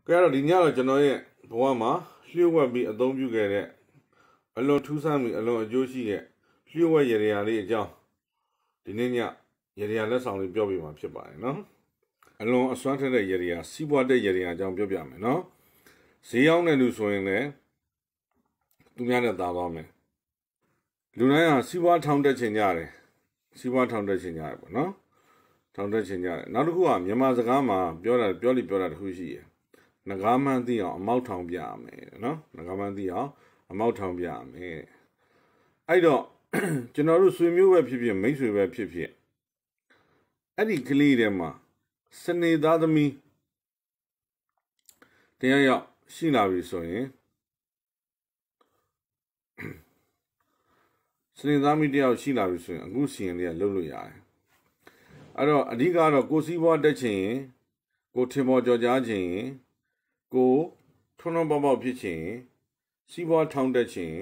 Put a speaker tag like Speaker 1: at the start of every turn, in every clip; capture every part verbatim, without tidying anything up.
Speaker 1: Kaya di nyala chano ye bwa ma hlyo wa bi adong pyu keတဲ့အလွန်ထူးဆန်းပြီးအလွန်အကျိုးရှိတဲ့လျှို့ဝှက်ရရလေးအကြောင်းဒီနေ့ညရရလက်ဆောင်လေးပြောပြမှာဖြစ်ပါတယ်နော်အလွန်အစွမ်းထက်တဲ့ရရစီးပွားတဲ့ရရအကြောင်းပြောပြမယ်နော်ဈေးရောက်တဲ့လူဆိုရင်လည်းသူများနဲ့သာသွားမယ်လူတိုင်းဟာစီးပွားထောင်တက်ချင်ကြတယ်စီးပွားထောင်တက်ချင်ကြတယ်ပေါ့နော်ထောင်တက်ချင်ကြတယ်နောက်တစ်ခုကမြန်မာစကားမှာပြောတာပြောလိပြောတာတစ်ခုရှိတယ်ငကားမှန်းသိအောင်အမောက်ထောင်ပြရမယ်နော်ငကားမှန်းသိအောင်အမောက်ထောင်ပြရမယ်အဲ့တော့ကျွန်တော်တို့ဆွေမျိုးပဲဖြစ်ဖြစ်မိတ်ဆွေပဲဖြစ်ဖြစ်အဲ့ဒီကလေးတွေမှာစနေသားသမီးတရားရောက်ရှိလာပြီဆိုရင်စနေသားသမီးတယောက်ရှိလာပြီဆိုရင်အခုစီရင်လေးကလုပ်လို့ရတယ်အဲ့တော့အဓိကတော့ကိုစီးပွားတက်ချင်ရင်ကိုထင်ပေါ်ကြော်ကြားချင်ရင်ကိုထွန်းထွန်းပေါက်ပေါက်ဖြစ်ချင်စီးပွားထောင်တက်ချင်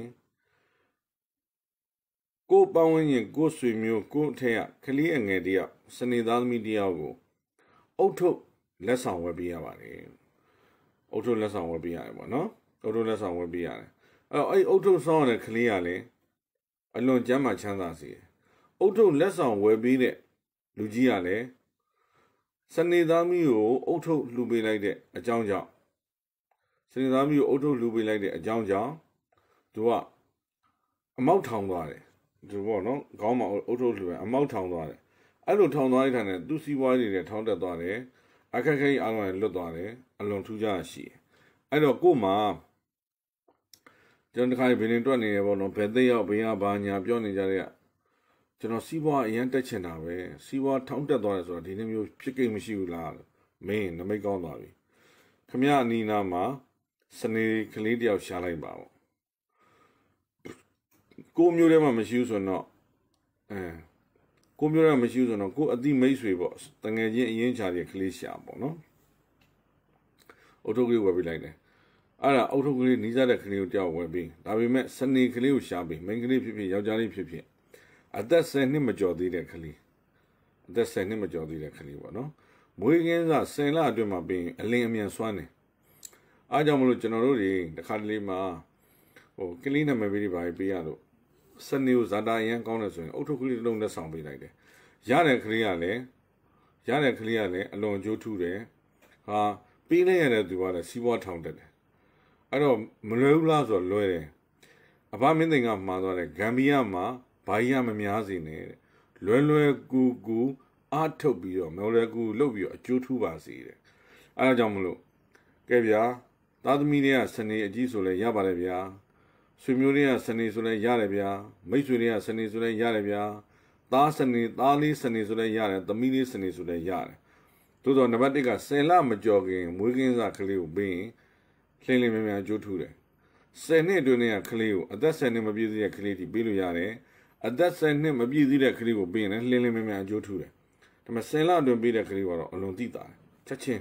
Speaker 1: ကိုပန်းဝင်းရင်ကိုဆွေမျိုးကိုအထက်ကကလေးအငယ်တယောက်စနေသားသမီးတယောက်ကိုအုတ်ထုတ်လက်ဆောင်ဝယ်ပေးရပါတယ်အုတ်ထုတ်လက်ဆောင်ဝယ်ပေးရတယ်ပေါ့နော်အုတ်ထုတ်လက်ဆောင်ဝယ်ပေးရတယ်အဲ့တော့အဲ့အုတ်ထုတ်ဆောင်းရတဲ့ကလေးကလည်းအလွန်ကျမ်းမာချမ်းသာစေတယ်အုတ်ထုတ်လက်ဆောင်ဝယ်ပေးတဲ့လူကြီးကလည်းစနေသားသမီးကိုအုတ်ထုတ်လှူပေးလိုက်တဲ့အကြောင်းကြောင့်စနေသားသမီးကိုအုတ်ထုတ်လှူပေးလိုက်တဲ့အကြောင်းကြောင့်သူကအမောက်ထောင်သွားတယ်ဒီပေါ့နော်ခေါင်းမှာအုတ်ထုတ်လှူပဲအမောက်ထောင်သွားတယ်အဲ့လိုထောင်သွားတဲ့ခါနဲ့သူ့စီးပွားရေးတွေထောင်းတက်သွားတယ်အခက်ခဲအားလုံးလွတ်သွားတယ်အလွန်ထူးခြားရှိတယ်အဲ့တော့ကို့မှာကျွန်တော်တခါဘယ်နေတွက်နေရပေါ့နော်ဘယ်သိရောက်ဘယ်ရဘာညာပြောနေကြတဲ့ကျွန်တော်စီးပွားအရင်တက်ချင်တာပဲစီးပွားထောင်းတက်သွားတယ်ဆိုတော့ဒီနေ့မျိုးဖြစ်ကိမရှိဘူးလားမင်းနမိတ်ကောင်းသွားပြီခမရအနီနာမှာစနေကလေးတယောက်ရှာလိုက်ပါပေါ့ကိုမျိုးထဲမှာမရှိဘူးဆိုတော့အဲကိုမျိုးထဲမှာမရှိဘူးဆိုတော့ကိုအတိမိတ်ဆွေပေါ့တငယ်ချင်းအရင်ချာတဲ့ကလေးရှာပေါ့နော်အုတ်ထုတ်ကလေးဝယ်ပေးလိုက်တယ်အဲ့ဒါအုတ်ထုတ်ကလေးနီးစပ်တဲ့ကလေးကိုတယောက်ဝယ်ပေးဒါပေမဲ့စနေကလေးကိုရှာပေးမိန်းကလေးဖြစ်ဖြစ်ယောက်ျားလေးဖြစ်ဖြစ်အသက်ဆယ်နှစ်မကျော်သေးတဲ့ကလေးအသက်ဆယ်နှစ်မကျော်သေးတဲ့ကလေးပေါ့နော်မွေးကင်းစားဆယ်လအတွင်းမှာပြီးရင်အလင်းအမြန်စွမ်းတယ်အားကြောင့်မလို့ကျွန်တော်တို့တွေတခါတလေမှာဟိုကလေးနာမည်ပေးပါပေးရတော့စနေကိုဇာတာရန်ကောင်းတယ်ဆိုရင်အုတ်ထုတ်ကလေးတစ်လုံးနဲ့ဆောင်ပေးလိုက်တယ်ရတဲ့ကလေးကလည်းရတဲ့ကလေးကလည်းအလွန်ကြိုးထူးတယ်ဟာပေးလိုက်ရတဲ့သူကလည်းစီးပွားထောင်တက်တယ်အဲ့တော့မလွယ်ဘူးလားဆိုတော့လွယ်တယ်အဘမင်းသိန်ကမှားသွားတယ်ဂမ်ဘီယာမှာဘာကြီးကမများစေနဲ့လွယ်လွယ်ကူကူအားထုတ်ပြီးတော့မလွယ်ကူလုပ်ပြီးတော့အကျိုးထူးပါစေတဲ့အဲ့ဒါကြောင့်မလို့ကဲဗျာသားသမီးတွေကစနေအကြီးဆိုလဲရပါတယ်ဗျာဆွေမျိုးတွေကစနေဆိုလဲရတယ်ဗျာမိတ်ဆွေတွေကစနေဆိုလဲရတယ်ဗျာသားစနေသားလေးစနေဆိုလဲရတယ်သမီးလေးစနေဆိုလဲရတယ်သို့တော့နံပါတ်တစ်ကဆယ်လမကျော်ခင်မွေးကင်းစားကလေးကိုပြီးရင်လှိမ့်လှိမ့်မြန်မြန်အကျိုးထူးတယ်ဆယ်နှစ်အတွင်းကကလေးကိုအသက်ဆယ်နှစ်မပြည့်သေးတဲ့ကလေးထိပေးလို့ရတယ်အသက်ဆယ်နှစ်မပြည့်သေးတဲ့ကလေးကိုပြီးရင်လည်းလှိမ့်လှိမ့်မြန်မြန်အကျိုးထူးတယ်ဒါပေမဲ့ဆယ်လအတွင်းပေးတဲ့ကလေးကတော့အလွန်သိတာချက်ချင်း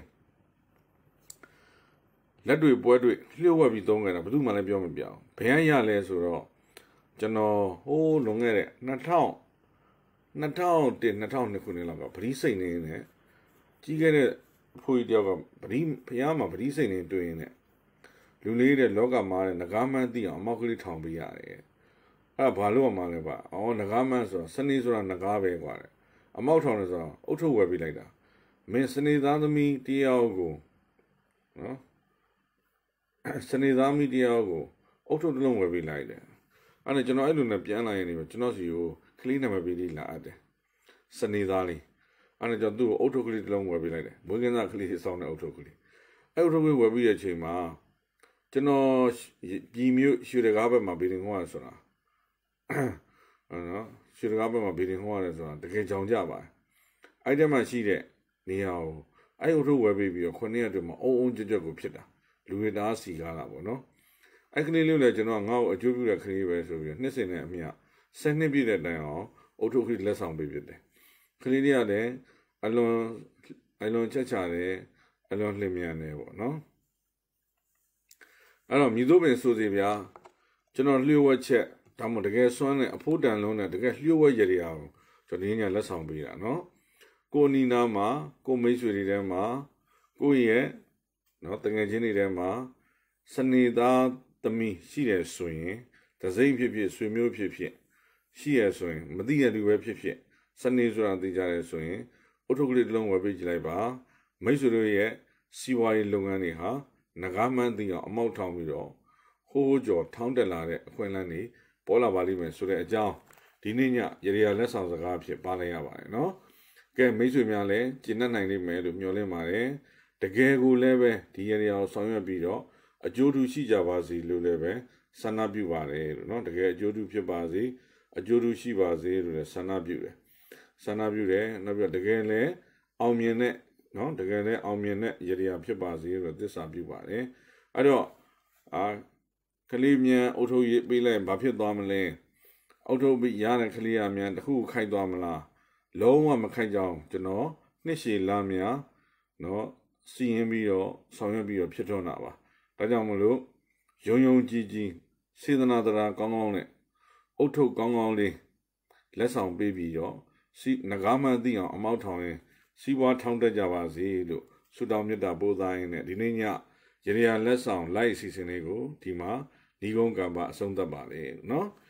Speaker 1: လက်တွေပွဲတွေလျှို့ဝှက်ပြီးသုံးကြတာဘယ်သူမှလည်းပြောမပြအောင်ဘယ်ရရလဲဆိုတော့ကျွန်တော်ဟိုးလွန်ခဲ့တဲ့နှစ်ထောင်နှစ်ထောင်တစ်နှစ်ထောင်နှစ်ခုနှစ်လောက်ကဗတိစိတ်နေနဲ့ကြီးခဲ့တဲ့ဖွေးတယောက်ကဗတိဖျားမှာဗတိစိတ်နေတွေ့ရင်လူလေးတဲ့လောကမှာတဲ့ငကားမှန်းသိအောင်အမောက်ကလေးထောင်ပေးရတယ်အဲ့ဒါဘာလို့မှလဲပါအော်ငကားမှန်းဆိုတော့စနေဆိုတာငကားပဲကွာတဲ့အမောက်ထောင်နေဆိုတော့အုတ်ထုတ်ဝယ်ပေးလိုက်တာမင်းစနေသားသမီးတယောက်ကိုနော်စနေသားသမီးတယောက်ကိုအုတ်ထုတ်တစ်လုံးဝယ်ပေးလိုက်တယ်အဲ့ဒါကျွန်တော်အဲ့လိုနဲ့ပြန်လာရင်ဒီကျွန်တော်စီကိုကလေးနံပါတ်ပေးလေးလာအပ်တယ်စနေသားလေးအဲ့ဒါကျွန်တော်သူ့ကိုအုတ်ထုတ်ကလေးတစ်လုံးဝယ်ပေးလိုက်တယ်မွေးကင်းစားကလေးစောင်းတဲ့အုတ်ထုတ်ကလေးအဲ့အုတ်ထုတ်ကလေးဝယ်ပြီးတဲ့အချိန်မှာကျွန်တော်ပြည်မျိုးရွှေတကားဘက်မှာဗီဒင်ဟောရဆိုတာနော်ရွှေတကားဘက်မှာဗီဒင်ဟောရတယ်ဆိုတာတကယ်ကြောင်ကြပါတယ်အဲ့ဒီမှာရှိတဲ့နေရာကိုအဲ့အုတ်ထုတ်ဝယ်ပေးပြီးတော့ခုနှစ်ရက်တည်းမှာအုံအုံကြွကြွကိုဖြစ်တာလူတွေသားစီကားတာပေါ့နော်အဲ့ကလေးလေးလည်းကျွန်တော်ငါ့ကိုအကျိုးပြုတဲ့ကလေးပဲဆိုပြီးတော့နှစ်စင်နဲ့အမြဆယ်နှစ်ပြည့်တဲ့တိုင်အောင်အုတ်ထုတ်ကလေးလက်ဆောင်ပေးဖြစ်တယ်ကလေးလေးကလည်းအလွန်အလွန်ချက်ချတယ်အလွန်လျင်မြန်တယ်ပေါ့နော်အဲ့တော့မြည်သူပင်ဆိုစီဗျာကျွန်တော်လျှို့ဝှက်ချက်ဒါမှမဟုတ်တကယ်စွမ်းတဲ့အဖိုးတန်လုံးနဲ့တကယ်လျှို့ဝှက်ရရအောင်ကျွန်တော်ဒီညလက်ဆောင်ပေးတာနော်ကိုနီနာမှာကိုမိတ်ဆွေတွေထဲမှာကိုရဲ့နော်တငယ်ချင်းတွေထဲမှာစနေသားသမီးရှိတယ်ဆိုရင်တစိမ့်ဖြစ်ဖြစ်ဆွေမျိုးဖြစ်ဖြစ်ရှိရဆိုရင်မသိရလူပဲဖြစ်ဖြစ်စနေဆိုတာသိကြတယ်ဆိုရင်အုတ်ထုတ်ကလေးတစ်လုံးဝယ်ပေးကြလိုက်ပါမိတ်ဆွေတို့ရဲ့စီးပွားရေးလုပ်ငန်းတွေဟာငကားမှန်းသိအောင်အမောက်ထောင်ပြီးတော့ဟိုးဟိုးကျော်ထောင်းတက်လာတဲ့အခွင့်အလမ်းတွေပေါ်လာပါလိမ့်မယ်ဆိုတဲ့အကြောင်းဒီနေ့ညရေရာလက်ဆောင်စကားဖြစ်ပါလိုက်ရပါတယ်နော်ကဲမိတ်ဆွေများလည်းကျင့်တတ်နိုင်လိမ့်မယ်လို့မျှော်လင့်ပါတယ်တကယ်ကိုလည်းပဲဒီရေရာကိုဆောင်ရွက်ပြီးတော့အကျိုးတူရှိကြပါစေလို့လည်းပဲဆန္ဒပြုပါတယ်လို့နော်တကယ်အကျိုးတူဖြစ်ပါစေအကျိုးတူရှိပါစေလို့လည်းဆန္ဒပြုတယ်ဆန္ဒပြုတယ်နောက်ပြီးတော့တကယ်လည်းအောင်မြင်တဲ့နော်တကယ်လည်းအောင်မြင်တဲ့ရေရာဖြစ်ပါစေလို့သစ္စာပြုပါတယ်အဲ့တော့အာကလေးမြန်အုတ်ထုတ်ရေးပေးလိုက်ဘာဖြစ်သွားမလဲအုတ်ထုတ်ပြီးရတဲ့ကလေးရမြန်တခုခိုက်သွားမလားလုံးဝမခိုက်ကြအောင်ကျွန်တော်နှစ်ရှည်လမ်းများနော်စီရင်ပြီးတော့ဆောင်ရွက်ပြီးတော့ဖြစ်ထွန်းတာပါဒါကြောင့်မလို့ယုံယုံကြည်ကြည်စေတနာတရားကောင်းကောင်းနဲ့အုတ်ထုတ်ကောင်းကောင်းလေးလက်ဆောင်ပေးပြီးတော့စီငကားမှန်းသိအောင်အမောက်ထောင်ရင်စီးပွားထောင်းတက်ကြပါစေလို့ဆုတောင်းမေတ္တာပို့သားရင်းနဲ့ဒီနေ့ညရေရာလက်ဆောင်လိုက်အစီအစဉ်လေးကိုဒီမှာဒီကုန်းကံပါအဆုံးသတ်ပါလေနော်